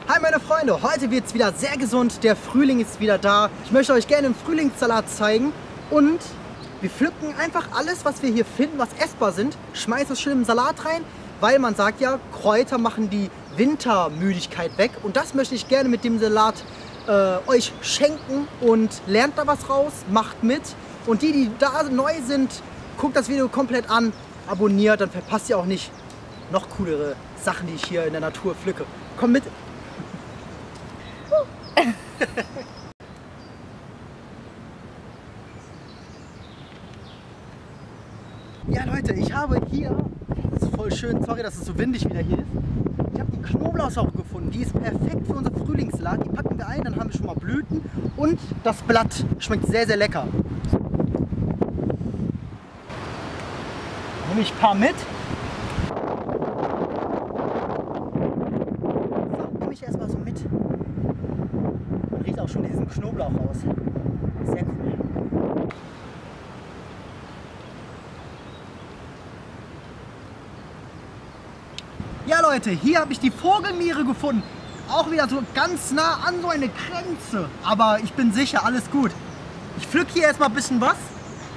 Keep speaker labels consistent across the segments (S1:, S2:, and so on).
S1: Hi meine Freunde, heute wird es wieder sehr gesund, der Frühling ist wieder da. Ich möchte euch gerne einen Frühlingssalat zeigen und wir pflücken einfach alles, was wir hier finden, was essbar sind, schmeißen es schön im Salat rein, weil man sagt ja, Kräuter machen die Wintermüdigkeit weg und das möchte ich gerne mit dem Salat euch schenken und lernt da was raus, macht mit und die da neu sind, guckt das Video komplett an, abonniert, dann verpasst ihr auch nicht noch coolere Sachen, die ich hier in der Natur pflücke. Komm mit! Ja Leute, ich habe hier, das ist voll schön, sorry, dass es so windig wieder hier ist, ich habe die Knoblauchsauche gefunden, die ist perfekt für unser Frühlingssalat, die packen wir ein, dann haben wir schon mal Blüten und das Blatt schmeckt sehr, sehr lecker. Nehme ich ein paar mit. So, nehme ich erstmal so mit. Man riecht auch schon diesen Knoblauch raus. Sehr cool. Ja Leute, hier habe ich die Vogelmiere gefunden. Auch wieder so ganz nah an so eine Grenze. Aber ich bin sicher, alles gut. Ich pflück hier erstmal ein bisschen was.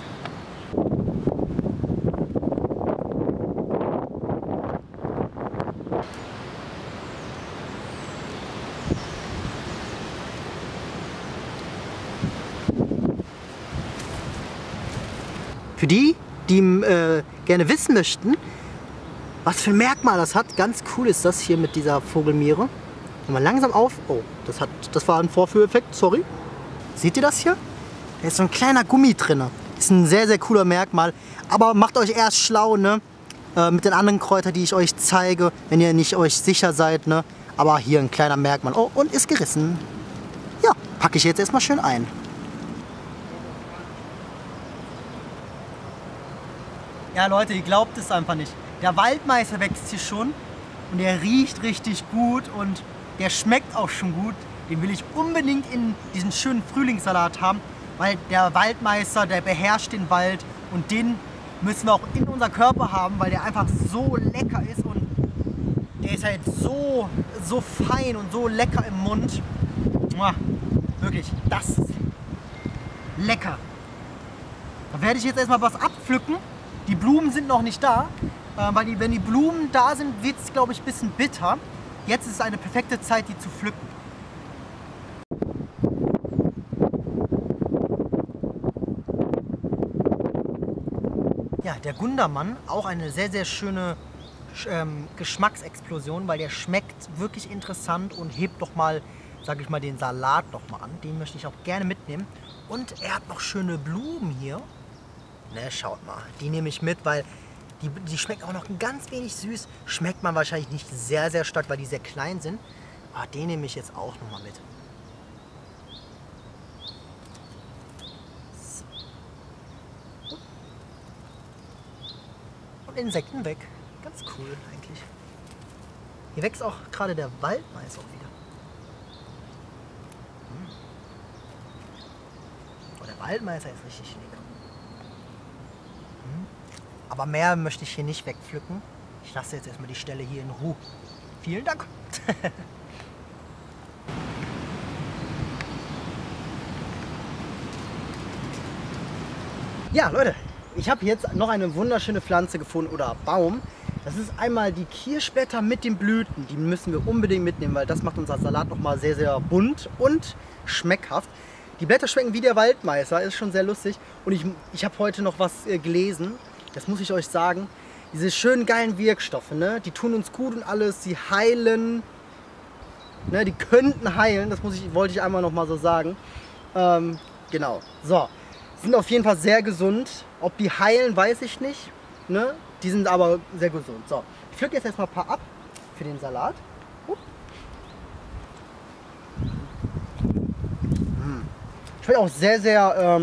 S1: Für die, die gerne wissen möchten, was für ein Merkmal das hat, ganz cool ist das hier mit dieser Vogelmiere. Wenn man langsam auf... Oh, das war ein Vorführeffekt, sorry. Seht ihr das hier? Da ist so ein kleiner Gummi drin. Ist ein sehr, sehr cooler Merkmal. Aber macht euch erst schlau, ne? Mit den anderen Kräutern, die ich euch zeige, wenn ihr nicht euch sicher seid, ne? Aber hier ein kleiner Merkmal. Oh, und ist gerissen. Ja, packe ich jetzt erstmal schön ein. Ja Leute, ihr glaubt es einfach nicht. Der Waldmeister wächst hier schon und der riecht richtig gut und der schmeckt auch schon gut. Den will ich unbedingt in diesen schönen Frühlingssalat haben, weil der Waldmeister, der beherrscht den Wald und den müssen wir auch in unser Körper haben, weil der einfach so lecker ist und der ist halt so fein und so lecker im Mund. Muah, wirklich, das ist lecker. Da werde ich jetzt erstmal was abpflücken. Die Blumen sind noch nicht da, weil wenn die Blumen da sind, wird es, glaube ich, ein bisschen bitter. Jetzt ist eine perfekte Zeit, die zu pflücken. Ja, der Gundermann, auch eine sehr, sehr schöne Geschmacksexplosion, weil der schmeckt wirklich interessant und hebt doch mal, sage ich mal, den Salat noch mal an. Den möchte ich auch gerne mitnehmen. Und er hat noch schöne Blumen hier. Ne, schaut mal, die nehme ich mit, weil die schmeckt auch noch ein ganz wenig süß. Schmeckt man wahrscheinlich nicht sehr, sehr stark, weil die sehr klein sind. Aber den nehme ich jetzt auch noch mal mit. So. Und Insekten weg. Ganz cool eigentlich. Hier wächst auch gerade der Waldmais auch wieder. Oh, der Waldmeister ist richtig lecker. Aber mehr möchte ich hier nicht wegpflücken. Ich lasse jetzt erstmal die Stelle hier in Ruhe. Vielen Dank. Ja, Leute, ich habe jetzt noch eine wunderschöne Pflanze gefunden oder Baum. Das ist einmal die Kirschblätter mit den Blüten. Die müssen wir unbedingt mitnehmen, weil das macht unser Salat nochmal sehr, sehr bunt und schmeckhaft. Die Blätter schmecken wie der Waldmeister, ist schon sehr lustig. Und ich habe heute noch was gelesen. Das muss ich euch sagen, diese schönen geilen Wirkstoffe, ne, die tun uns gut und alles, sie heilen, ne, die könnten heilen, das wollte ich einmal noch mal so sagen. Genau, so, sind auf jeden Fall sehr gesund, ob die heilen, weiß ich nicht, ne, die sind aber sehr gesund. So, ich pflücke jetzt erstmal ein paar ab für den Salat. Schmeckt auch sehr, sehr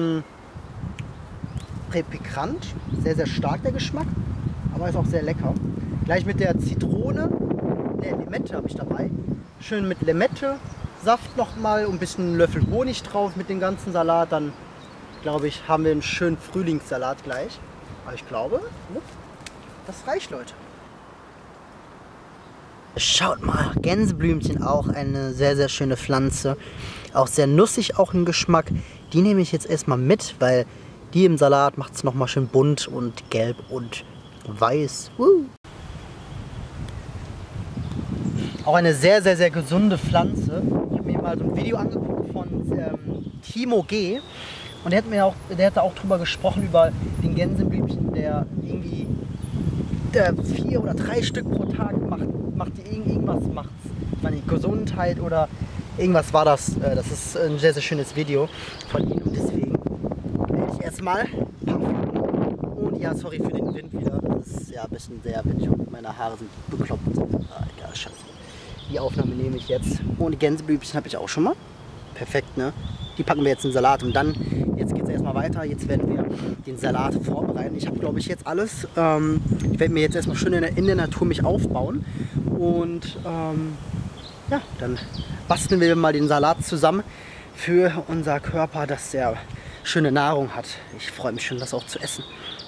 S1: pikant, sehr, sehr stark der Geschmack, aber ist auch sehr lecker. Gleich mit der Zitrone, ne, Limette habe ich dabei. Schön mit Limette, Saft nochmal und ein bisschen Löffel Honig drauf mit dem ganzen Salat. Dann, glaube ich, haben wir einen schönen Frühlingssalat gleich. Aber ich glaube, das reicht, Leute. Schaut mal, Gänseblümchen, auch eine sehr, sehr schöne Pflanze. Auch sehr nussig, auch im Geschmack. Die nehme ich jetzt erstmal mit, weil die im Salat macht es nochmal schön bunt und gelb und weiß. Auch eine sehr, sehr, sehr gesunde Pflanze. Ich habe mir mal so ein Video angeguckt von Timo G. Und der hat auch drüber gesprochen, über den Gänseblümchen, der irgendwie 4 oder 3 Stück pro Tag macht die irgendwas, macht's. Ich meine, Gesundheit oder irgendwas war das. Das ist ein sehr, sehr schönes Video von ihm. Und deswegen werde ich erstmal und ja, sorry für den Wind wieder. Das ist ja ein bisschen sehr windig und meine Haare sind bekloppt. Ah, egal, scheiße. Die Aufnahme nehme ich jetzt. Und die Gänseblümchen habe ich auch schon mal. Perfekt, ne? Die packen wir jetzt in den Salat und dann, jetzt geht es erstmal weiter. Jetzt werden wir den Salat vorbereiten. Ich habe, glaube ich, jetzt alles. Ich werde mir jetzt erstmal schön in der Natur mich aufbauen. Und ja, dann basteln wir mal den Salat zusammen für unser Körper, dass er schöne Nahrung hat. Ich freue mich schon, das auch zu essen.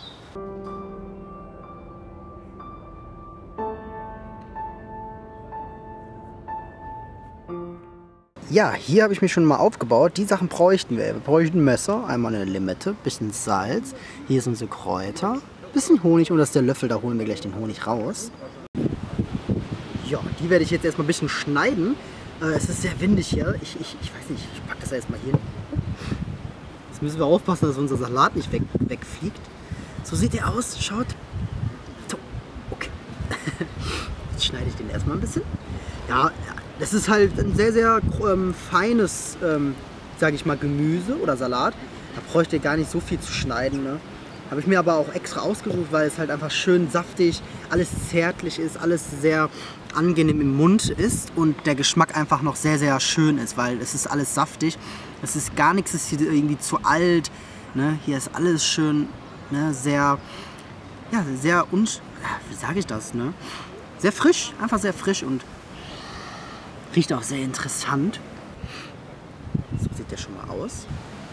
S1: Ja, hier habe ich mich schon mal aufgebaut. Die Sachen bräuchten wir. Wir bräuchten ein Messer, einmal eine Limette, bisschen Salz. Hier sind unsere Kräuter, bisschen Honig und das ist der Löffel, da holen wir gleich den Honig raus. Ja, die werde ich jetzt erstmal ein bisschen schneiden. Es ist sehr windig hier. Ich weiß nicht, ich packe das erstmal hier hin. Jetzt müssen wir aufpassen, dass unser Salat nicht wegfliegt. So sieht der aus, schaut. So, okay. Jetzt schneide ich den erstmal ein bisschen. Ja, das ist halt ein sehr, sehr feines, sage ich mal, Gemüse oder Salat. Da bräuchte ihr gar nicht so viel zu schneiden. Ne? Habe ich mir aber auch extra ausgesucht, weil es halt einfach schön saftig, alles zärtlich ist, alles sehr angenehm im Mund ist und der Geschmack einfach noch sehr, sehr schön ist, weil es ist alles saftig. Es ist gar nichts, ist hier irgendwie zu alt. Ne? Hier ist alles schön, ne? Sehr, ja, sehr, wie sage ich das? Ne? Sehr frisch, einfach sehr frisch und riecht auch sehr interessant. So sieht der schon mal aus.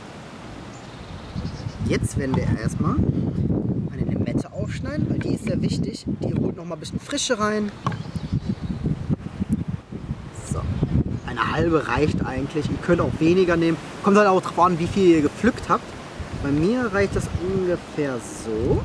S1: Jetzt werden wir erstmal eine Limette aufschneiden, weil die ist sehr wichtig. Die holt noch mal ein bisschen Frische rein. So, eine halbe reicht eigentlich. Ihr könnt auch weniger nehmen. Kommt halt auch drauf an, wie viel ihr gepflückt habt. Bei mir reicht das ungefähr so.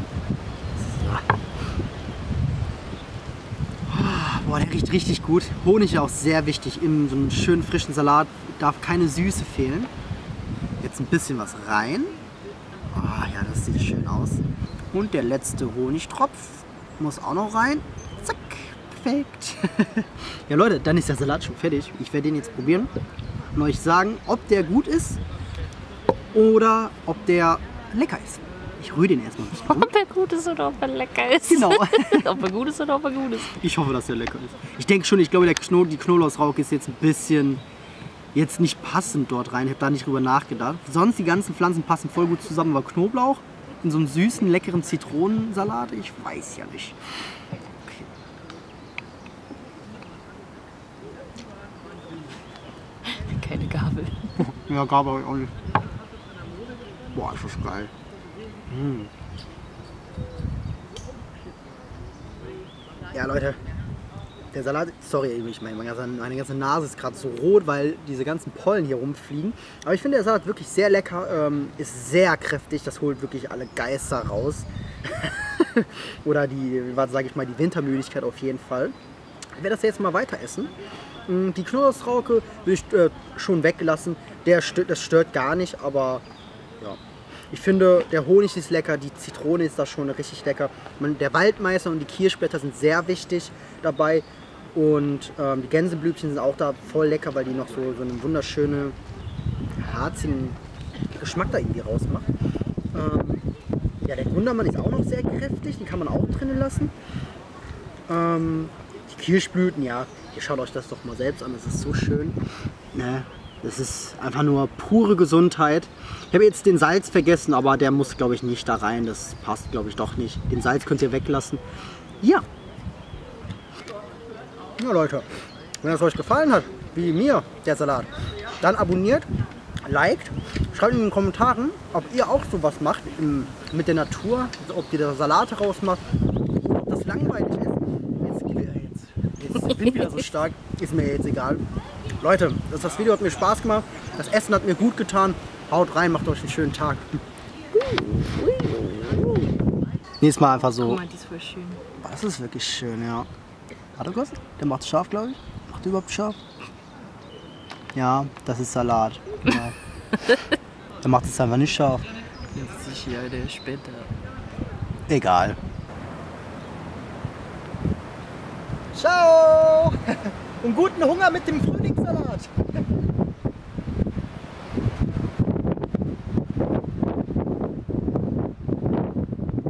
S1: Boah, der riecht richtig gut. Honig ist auch sehr wichtig in so einem schönen frischen Salat. Darf keine Süße fehlen. Jetzt ein bisschen was rein. Oh, ja, das sieht schön aus. Und der letzte Honigtropf muss auch noch rein. Zack, perfekt. Ja Leute, dann ist der Salat schon fertig. Ich werde den jetzt probieren und euch sagen, ob der gut ist oder ob der lecker ist. Ich rühre den erstmal ein bisschen.
S2: Ob er gut ist oder ob er lecker ist.
S1: Genau.
S2: Ob er gut ist oder ob er gut ist.
S1: Ich hoffe, dass der lecker ist. Ich denke schon, ich glaube, die Knoblauchsrauke ist jetzt ein bisschen jetzt nicht passend dort rein. Ich habe da nicht drüber nachgedacht. Sonst die ganzen Pflanzen passen voll gut zusammen, aber Knoblauch in so einem süßen, leckeren Zitronensalat, ich weiß ja nicht. Okay.
S2: Keine Gabel.
S1: Ja, Gabel habe ich auch nicht. Boah, ist das geil. Ja Leute, der Salat, sorry, ich meine, meine ganze Nase ist gerade so rot, weil diese ganzen Pollen hier rumfliegen. Aber ich finde der Salat wirklich sehr lecker, ist sehr kräftig, das holt wirklich alle Geister raus. Oder die, sage ich mal, die Wintermüdigkeit auf jeden Fall. Ich werde das jetzt mal weiter essen. Die Knoblauchsrauke will ich schon weglassen, das stört gar nicht, aber ja. Ich finde, der Honig ist lecker, die Zitrone ist da schon richtig lecker. Der Waldmeister und die Kirschblätter sind sehr wichtig dabei. Und die Gänseblümchen sind auch da voll lecker, weil die noch so einen wunderschönen, harzigen Geschmack da irgendwie rausmacht. Ja, der Gundermann ist auch noch sehr kräftig, den kann man auch drinnen lassen. Die Kirschblüten, ja, ihr schaut euch das doch mal selbst an, das ist so schön. Ne? Das ist einfach nur pure Gesundheit. Ich habe jetzt den Salz vergessen, aber der muss, glaube ich, nicht da rein. Das passt, glaube ich, doch nicht. Den Salz könnt ihr weglassen. Ja. Ja, Leute, wenn es euch gefallen hat, wie mir der Salat, dann abonniert, liked, schreibt in den Kommentaren, ob ihr auch sowas macht mit der Natur, ob ihr da Salate rausmacht, ob das langweilig ist. Ich bin wieder so stark, ist mir jetzt egal. Leute, das Video hat mir Spaß gemacht, das Essen hat mir gut getan. Haut rein, macht euch einen schönen Tag. Nächstes Mal einfach so.
S2: Guck mal, die ist voll schön.
S1: Das ist wirklich schön, ja. Warte kurz, der macht scharf, glaube ich. Macht der überhaupt scharf? Ja, das ist Salat. Genau. Der macht es einfach nicht scharf.
S2: Sicher, der später.
S1: Egal. Ciao! Und guten Hunger mit dem Frühlingssalat.